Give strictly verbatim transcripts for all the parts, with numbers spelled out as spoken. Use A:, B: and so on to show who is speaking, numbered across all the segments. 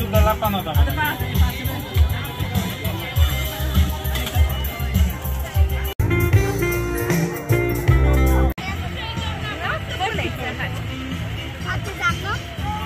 A: più dalla panorama.
B: A ty za mną?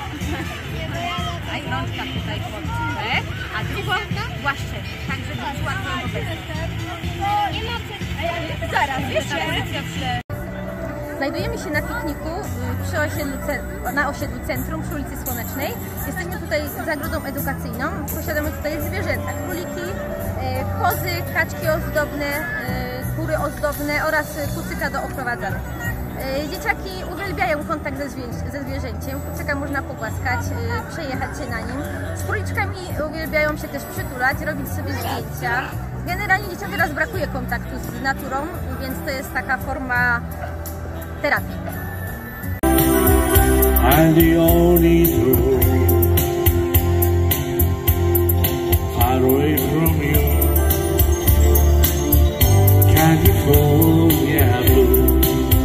C: Daj rączka tutaj chłopczykę, a drugą głaszczę, tak żeby była
B: Nie ma
C: zaraz, jeszcze. Znajdujemy się na pikniku przy osiedlu, na osiedlu Centrum, przy ulicy Słonecznej. Jesteśmy tutaj za zagrodą edukacyjną. Posiadamy tutaj zwierzęta, króliki, kozy, kaczki ozdobne, kury ozdobne oraz kucyka do oprowadzania. Dzieciaki uwielbiają kontakt ze, zwierzę, ze zwierzęciem. Kucyka można pogłaskać, przejechać się na nim. Z króliczkami uwielbiają się też przytulać, robić sobie zdjęcia. Generalnie dzieciom teraz brakuje kontaktu z naturą, więc to jest taka forma terapii.
D: I'm the only truth, far away from you, California blue,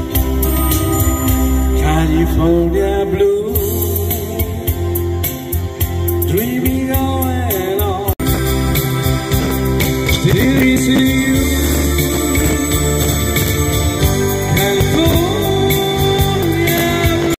D: California blue, dreaming on and on, till you see you.